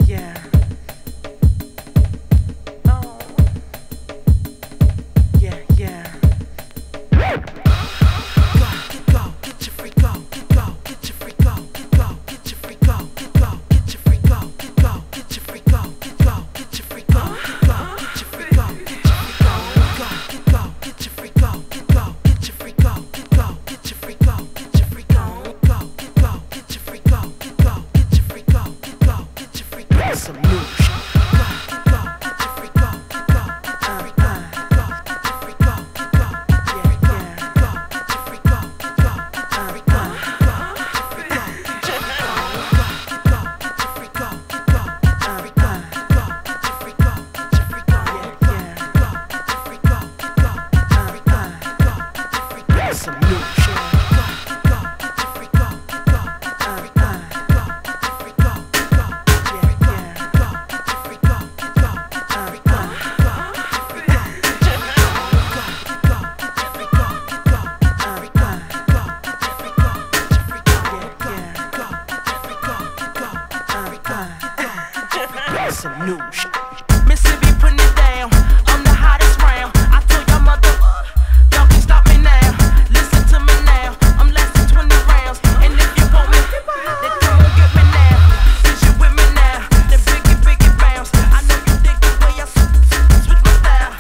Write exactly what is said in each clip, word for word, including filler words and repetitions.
yeah. Oh. Yeah, yeah. Go, get go, get your free go, get go, get your free go, get go, get your free go, get go, get your free go, get go, get your free go, get go, get your free go, get go, get your free go, get your free go, get go, get your free go, get go, get your free go, get go, get your free go, get your free go, go, get go, get your free go, get go, get your free go, get go, get your free go. Some new shit. Some new shit. Some new shit. Mississippi putting it down. I'm the hottest round. I told your mother, y'all can stop me now. Listen to me now. I'm less than twenty rounds. And if you want me, then come on get me now. Since you with me now, then biggie, biggie bounce. I know you dig the way I switch my style.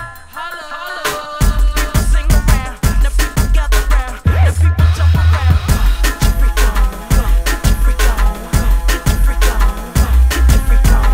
People sing around. Now people gather round. Now people jump around. Get your freak on. Get your freak on. Get your freak on. Get your freak on.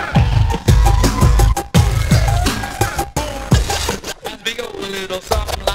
Little something like